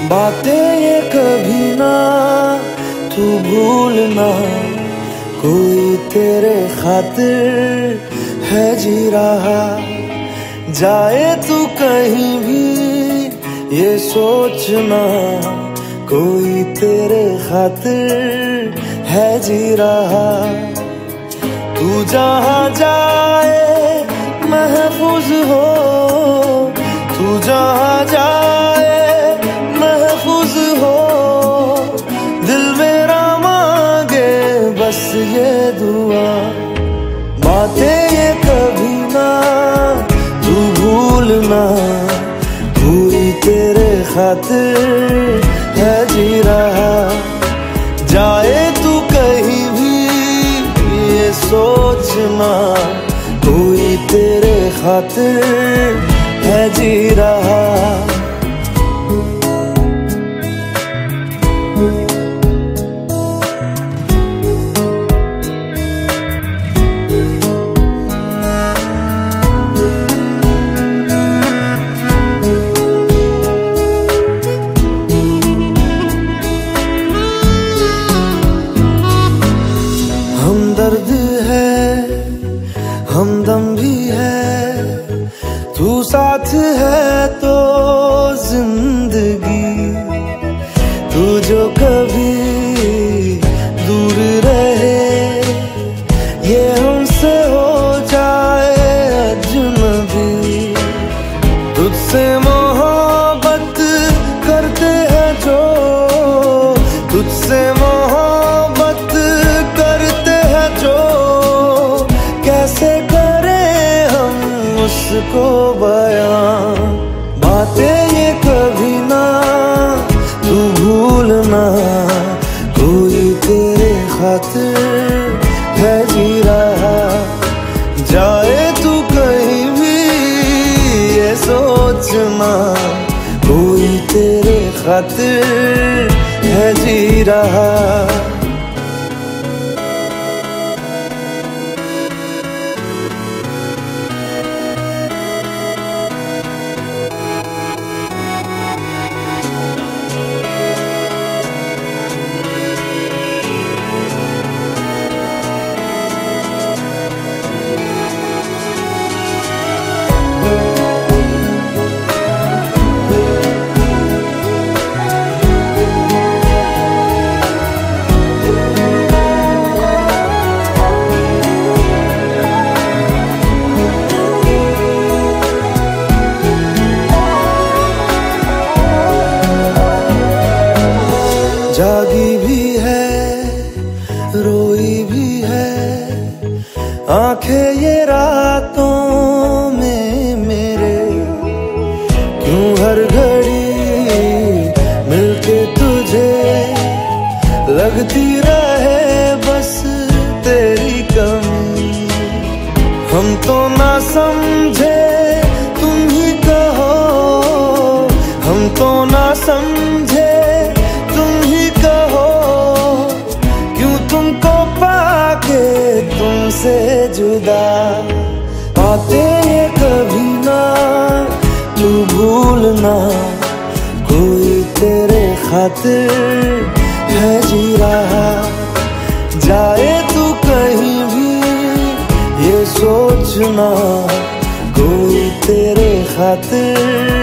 बातें ये कभी ना तू भूलना, कोई तेरे खातिर है जी रहा। जाए तू कहीं भी ये सोचना, कोई तेरे खातिर है जी रहा। तू जहाँ जाए महफूज हो, तू जहाँ जाए महफूज हो। दिल मेरा मांगे बस ये दुआ, बातें ये कभी ना तू भूलना, कोई तेरे खातिर है जी रहा। जाए तू कहीं भी ये सोचना, कोई तेरे खातिर है जी रहा। हमदर्द है हमदम भी है, तू साथ है तो जिंदगी। तू जो कभी दूर रहे, ये हमसे हो जाए अजनबी। तुझसे मोहब्बत करते हैं जो, तुझसे मोहब्बत करते हैं जो। कैसे करें हम उसको बयां, बातें ये कभी ना तू भूलना, कोई तेरे खातिर है जी रहा। जाए तू कहीं भी ये सोचना, कोई तेरे खातिर है जी रहा। जागी भी है रोई भी है आंखें ये रातों में मेरे। क्यों हर घड़ी मिलके तुझे लगती रहे बस तेरी कमी। हम तो ना समझे तुम ही कहो, हम तो ना समझे तुमसे जुदा। बातें ये कभी ना तू भूलना, कोई तेरे खातिर है जी रहा। जाए तू कहीं भी ये सोचना, कोई तेरे खातिर